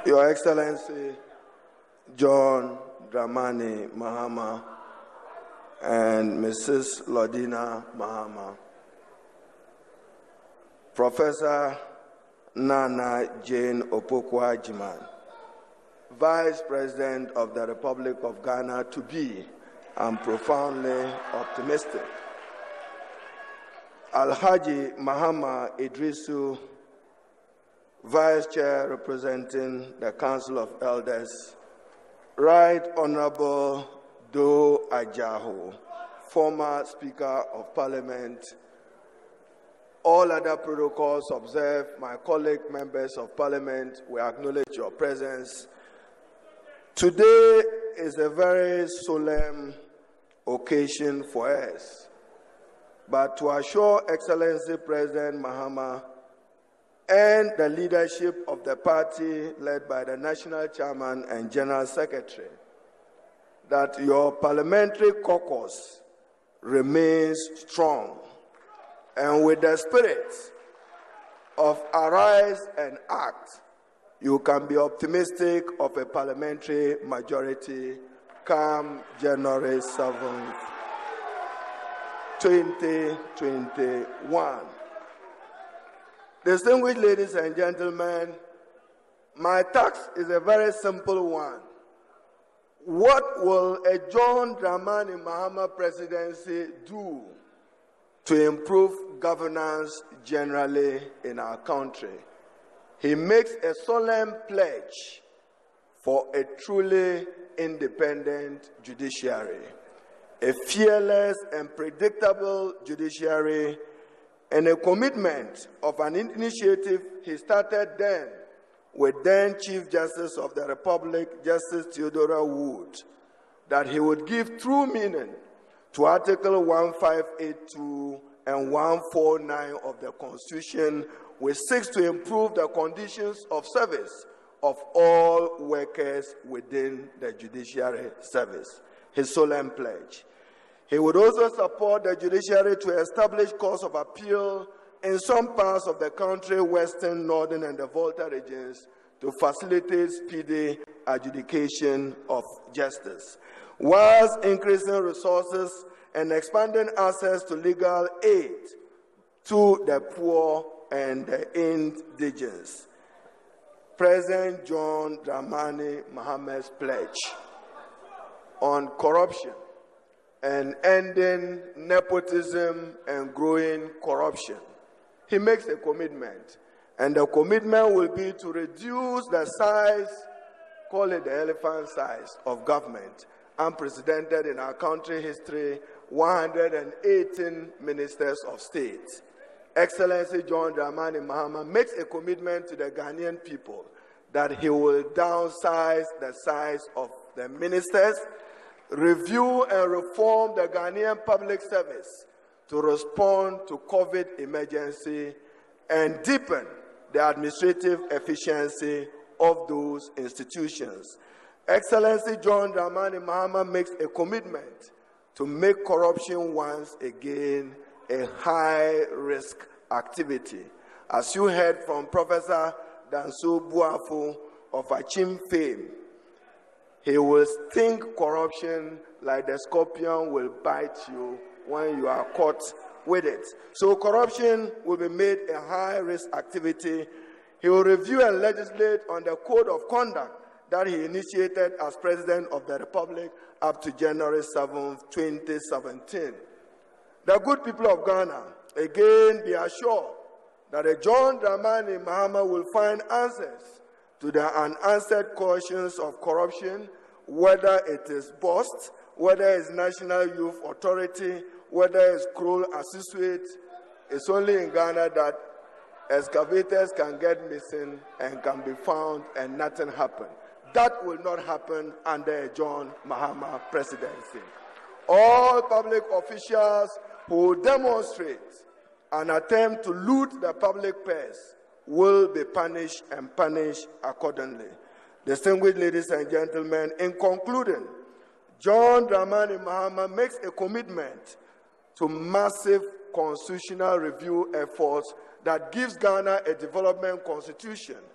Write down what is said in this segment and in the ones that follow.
Your Excellency John Dramani Mahama and Mrs. Lordina Mahama, Professor Nana Jane Opoku-Agyeman, Vice President of the Republic of Ghana to be, I'm profoundly optimistic. Alhaji Mahama Idrisu, Vice Chair representing the Council of Elders, Right Honorable Do Ajaho, former Speaker of Parliament, all other protocols observed. My colleague members of Parliament, we acknowledge your presence. Today is a very solemn occasion for us, but to assure Excellency President Mahama and the leadership of the party led by the National Chairman and General Secretary that your parliamentary caucus remains strong, and with the spirit of arise and act, you can be optimistic of a parliamentary majority come January 7th, 2021. Distinguished ladies and gentlemen, my task is a very simple one. What will a John Dramani Mahama presidency do to improve governance generally in our country? He makes a solemn pledge for a truly independent judiciary, a fearless and predictable judiciary, and a commitment of an initiative he started then with then Chief Justice of the Republic, Justice Theodora Wood, that he would give true meaning to Article 1582 and 149 of the Constitution, which seeks to improve the conditions of service of all workers within the judiciary service. His solemn pledge. He would also support the judiciary to establish courts of appeal in some parts of the country, western, northern, and the Volta regions, to facilitate speedy adjudication of justice, whilst increasing resources and expanding access to legal aid to the poor and the indigents. President John Dramani Mahama's pledge on corruption and ending nepotism and growing corruption. He makes a commitment, and the commitment will be to reduce the size, call it the elephant size, of government. Unprecedented in our country history, 118 ministers of state. Excellency John Dramani Mahama makes a commitment to the Ghanaian people that he will downsize the size of the ministers, review and reform the Ghanaian public service to respond to COVID emergency, and deepen the administrative efficiency of those institutions. Excellency John Dramani Mahama makes a commitment to make corruption once again a high-risk activity. As you heard from Professor Danso Buafo of Achim fame, he will think corruption like the scorpion will bite you when you are caught with it. So corruption will be made a high-risk activity. He will review and legislate on the code of conduct that he initiated as President of the Republic up to January 7, 2017. The good people of Ghana, again, be assured that a John Dramani Mahama will find answers to the unanswered questions of corruption, whether it is BOST, whether it's National Youth Authority, whether it's Kroll Associate. It's only in Ghana that excavators can get missing and can be found and nothing happen. That will not happen under a John Mahama presidency. All public officials who demonstrate an attempt to loot the public purse will be punished and punished accordingly. Distinguished ladies and gentlemen, in concluding, John Dramani Mahama makes a commitment to massive constitutional review efforts that gives Ghana a development constitution,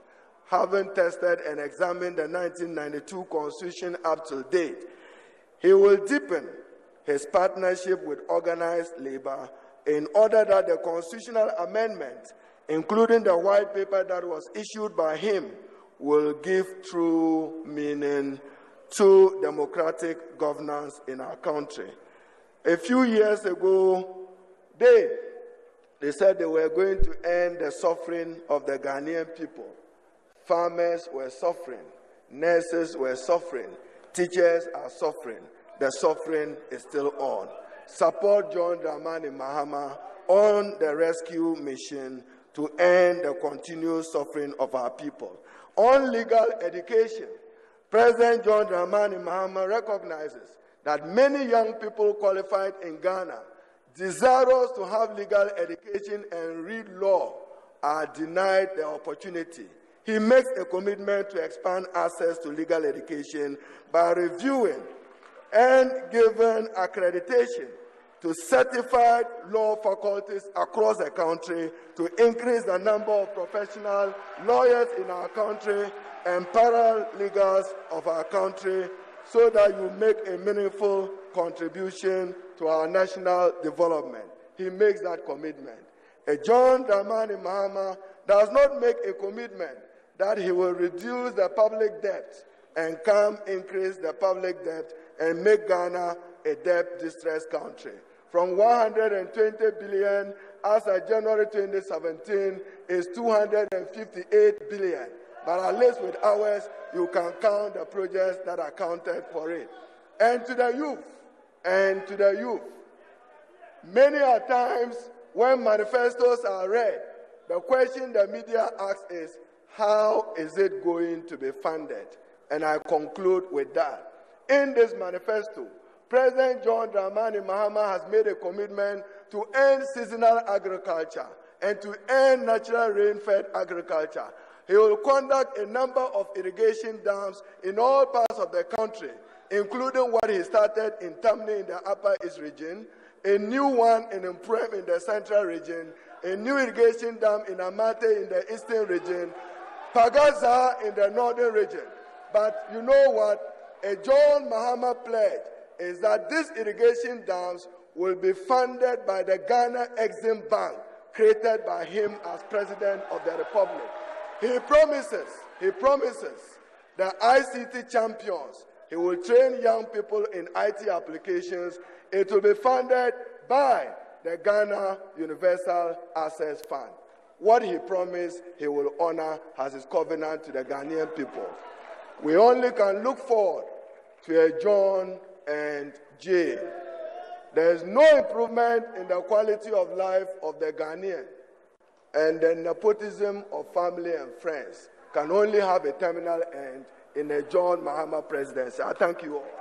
having tested and examined the 1992 Constitution up to date. He will deepen his partnership with organized labor in order that the constitutional amendment, including the white paper that was issued by him, will give true meaning to democratic governance in our country. A few years ago, they said they were going to end the suffering of the Ghanaian people. Farmers were suffering, nurses were suffering, teachers are suffering. The suffering is still on. Support John Dramani Mahama on the rescue mission to end the continuous suffering of our people. On legal education, President John Dramani Mahama recognizes that many young people qualified in Ghana, desirous to have legal education and read law, are denied the opportunity. He makes a commitment to expand access to legal education by reviewing and giving accreditation to certified law faculties across the country to increase the number of professional lawyers in our country and paralegals of our country so that you make a meaningful contribution to our national development. He makes that commitment. John Dramani Mahama does not make a commitment that he will reduce the public debt and increase the public debt and make Ghana a debt-distressed country. From 120 billion as of January 2017 is 258 billion. But at least with ours, you can count the projects that are counted for it. And to the youth, many a times when manifestos are read, the question the media asks is, how is it going to be funded? And I conclude with that. In this manifesto, President John Dramani Mahama has made a commitment to end seasonal agriculture and to end natural rain-fed agriculture. He will conduct a number of irrigation dams in all parts of the country, including what he started in Tamni in the Upper East region, a new one in Mprem in the Central region, a new irrigation dam in Amate in the Eastern region, Pagaza in the Northern region. But you know what? A John Mahama pledge is that these irrigation dams will be funded by the Ghana Exim Bank, created by him as President of the Republic. He promises the ICT champions. He will train young people in IT applications. It will be funded by the Ghana Universal Access Fund. What he promised, he will honor as his covenant to the Ghanaian people. We only can look forward to a John and Jay. There is no improvement in the quality of life of the Ghanaian, and the nepotism of family and friends can only have a terminal end in a John Mahama presidency. I thank you all.